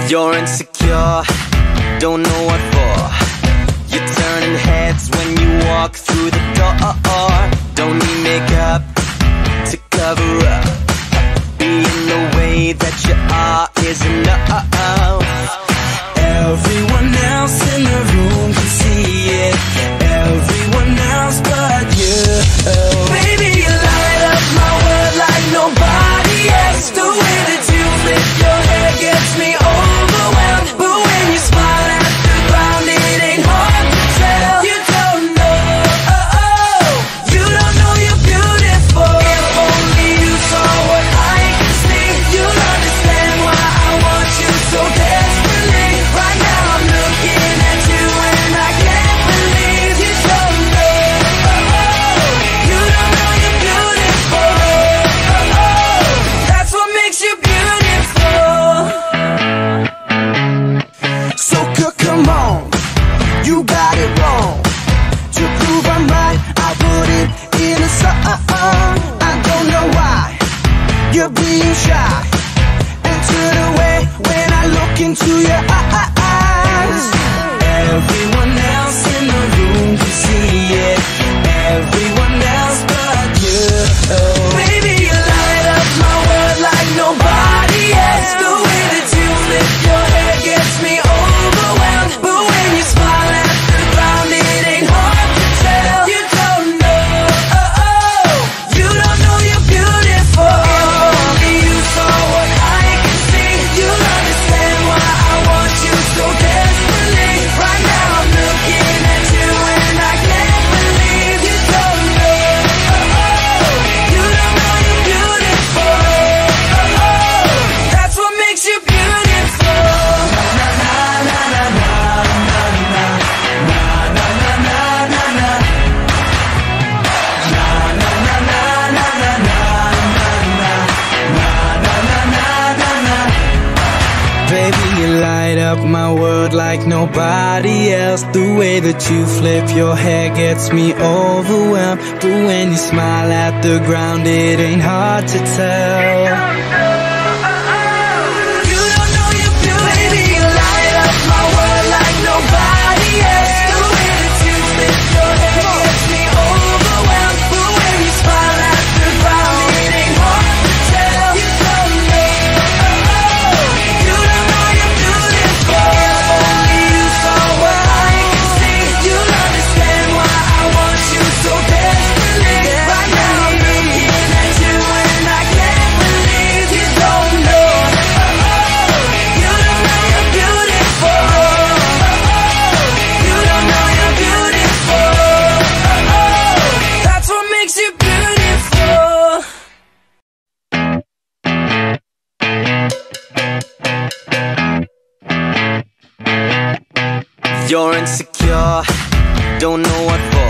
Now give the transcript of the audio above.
You're insecure, don't know what for. You're turning heads when you walk through the door. Don't need makeup to cover up. Being the way that you are is enough. Everyone else in the room can see it. Everyone else but you. Baby, you light up my world like nobody else. The way that you flip your hair gets me overwhelmed. But when you smile at the ground, it ain't hard to tell. You don't know, you don't know you're beautiful. If only you saw what I can see, you'll understand why I want you so desperately. Right now I'm looking at you and I can't believe you don't know, you don't know you're beautiful. That's what makes you beautiful. So come on, you got it wrong. To prove I'm right, I put it in a song. I don't know why you're being shy and turn away when I look into your eyes. Everyone else in the room can see it. Everyone else but you. Baby, you light up my world like nobody else. The way that you flip your hair gets me overwhelmed. But when you smile at the ground, it ain't hard to tell. You don't know, you don't know you're beautiful. If only you saw what I can see, you'll understand why I want you so desperately. Right now I'm looking at you and I can't believe you don't know, you don't know you're beautiful. That's what makes you beautiful. Baby, you light up my world like nobody else. The way that you flip your hair gets me overwhelmed. But when you smile at the ground, it ain't hard to tell. You don't know you're beautiful. Baby, you light up my world like nobody else. The way that you flip your hair gets me overwhelmed. But when you smile at the ground, it ain't hard to tell. You don't know, you don't know you're beautiful. If only you saw what I can see, you'll understand why I want you so desperately. Right now I'm looking at you and I can't believe you don't know, you don't know you're beautiful. You don't know you're beautiful. That's what makes you beautiful. You're insecure, don't know what for.